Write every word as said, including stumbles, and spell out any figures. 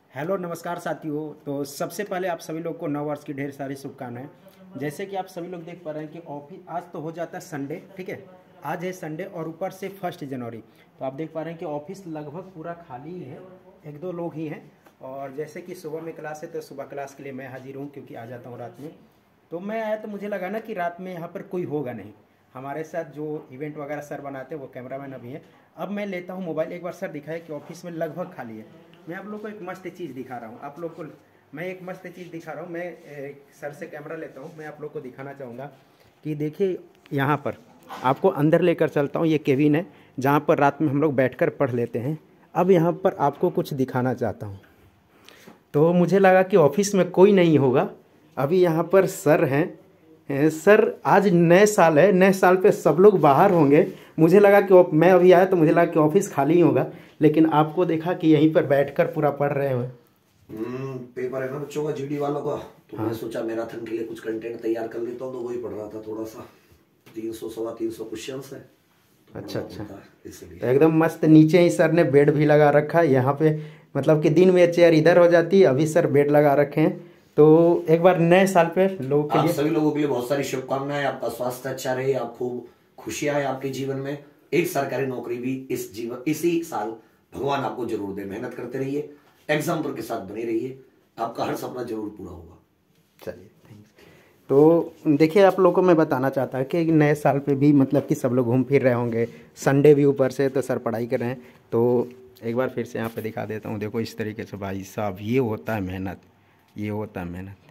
Hello नमस्कार साथियों। तो सबसे पहले आप सभी लोग को नव वर्ष की ढेर सारी शुभकामनाएं। जैसे कि आप सभी लोग देख पा रहे हैं कि ऑफिस आज तो हो जाता है संडे, ठीक है। आज है संडे और ऊपर से फर्स्ट जनवरी, तो आप देख पा रहे हैं कि ऑफिस लगभग पूरा खाली ही है, एक दो लोग ही हैं। और जैसे कि सुबह में क्लास है तो सुबह क्लास के लिए मैं हाजिर हूँ, क्योंकि आ जाता हूँ रात में। तो मैं आया तो मुझे लगा ना कि रात में यहाँ पर कोई होगा नहीं। हमारे साथ जो इवेंट वगैरह सर बनाते हैं वो कैमरामैन अभी हैं। अब मैं लेता हूँ मोबाइल, एक बार सर दिखाए कि ऑफिस में लगभग खाली है। मैं आप लोग को एक मस्त चीज़ दिखा रहा हूँ, आप लोग को मैं एक मस्त चीज़ दिखा रहा हूँ। मैं ए, सर से कैमरा लेता हूँ, मैं आप लोग को दिखाना चाहूँगा कि देखिए यहाँ पर आपको अंदर लेकर चलता हूँ। ये केबिन है जहाँ पर रात में हम लोग बैठकर पढ़ लेते हैं। अब यहाँ पर आपको कुछ दिखाना चाहता हूँ। तो मुझे लगा कि ऑफिस में कोई नहीं होगा, अभी यहाँ पर सर हैं। हैं, सर आज नए साल है, नए साल पे सब लोग बाहर होंगे। मुझे लगा कि ऑफ- मैं अभी आया तो मुझे लगा कि ऑफिस खाली ही होगा, लेकिन आपको देखा कि यहीं पर बैठकर पूरा पढ़ रहे हो। हम्म पेपर है ना बच्चों का, जीडी वालों का। तो हाँ। मैं सोचा मैराथन के लिए कुछ कंटेंट तैयार कर लेता हूँ, तो वही पढ़ रहा था थोड़ा सा। तीन सौ सवा तीन सौ क्वेश्चन है तो अच्छा पढ़ना अच्छा। पड़ता है इसलिए। तो एकदम मस्त नीचे ही सर ने बेड भी लगा रखा है यहाँ पे। मतलब कि दिन में चेयर इधर हो जाती है, अभी सर बेड लगा रखे हैं। तो एक बार नए साल पे लोगों के आप लिए सभी लोगों के लिए बहुत सारी शुभकामनाएं। आपका स्वास्थ्य अच्छा रहे, आप खूब खुशियां आए आपके जीवन में। एक सरकारी नौकरी भी इस जीवन इसी साल भगवान आपको जरूर दे। मेहनत करते रहिए, एग्जाम्पल के साथ बने रहिए, आपका हर सपना जरूर पूरा होगा। चलिए थैंक्स। तो देखिए आप लोगों को मैं बताना चाहता कि नए साल पे भी मतलब कि सब लोग घूम फिर रहे होंगे, संडे भी ऊपर से, तो सर पढ़ाई कर रहे हैं। तो एक बार फिर से यहाँ पे दिखा देता हूँ। देखो इस तरीके से भाई साहब, ये होता है मेहनत, ये होता है मेहनत।